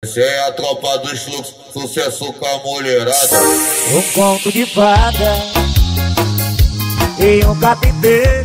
Essa é a tropa dos fluxos, sucesso com a mulherada. Um conto de fada e um carpinteiro,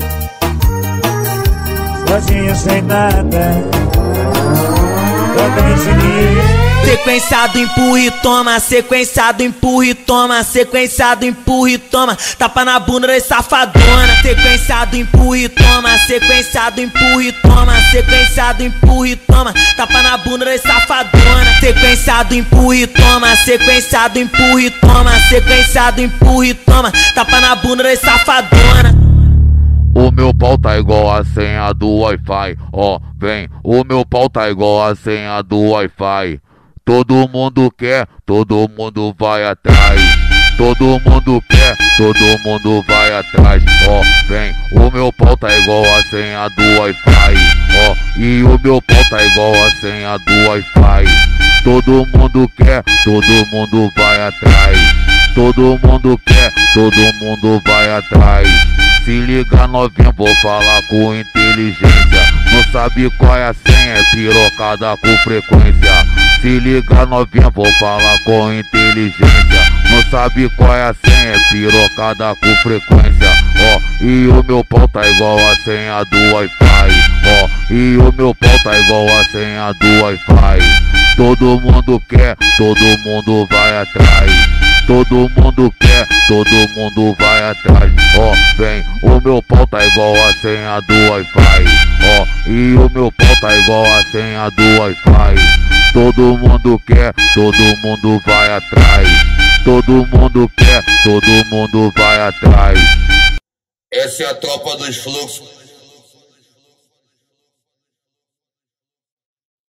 sozinho sem nada, também sem dinheiro. Sequenciado, empurra e toma, sequenciado, empurra e toma, sequenciado, empurra e toma, tapa na bunda da safadona. Sequenciado, empurra e toma, sequenciado, empurra e toma, sequenciado, empurra e toma, tapa na bunda da safadona. Sequenciado, empurra e toma, sequenciado, empurra e toma, sequenciado, empurra e toma, tapa na bunda da safadona. O meu pau tá igual a senha do Wi-Fi, ó, vem. O meu pau tá igual a senha do Wi-Fi. Todo mundo quer, todo mundo vai atrás. Todo mundo quer, todo mundo vai atrás. Ó, vem. O meu pau tá igual a senha do Wi-Fi, ó. E o meu pau tá igual a senha do Wi-Fi. Todo mundo quer, todo mundo vai atrás. Todo mundo quer, todo mundo vai atrás. Se liga novinha, vou falar com inteligência. Não sabe qual é a senha, é pirocada com frequência. Se liga novinha, vou falar com inteligência. Não sabe qual é a senha, é pirocada com frequência. Ó, e o meu pau tá igual a senha do Wi-Fi. Ó, e o meu pau tá igual a senha do Wi-Fi. Todo mundo quer, todo mundo vai atrás. Todo mundo quer, todo mundo vai atrás. Ó, vem, o meu pau tá igual a senha do Wi-Fi. Ó, e o meu pau tá igual a senha do Wi-Fi. Todo mundo quer, todo mundo vai atrás. Todo mundo quer, todo mundo vai atrás. Essa é a tropa dos fluxos,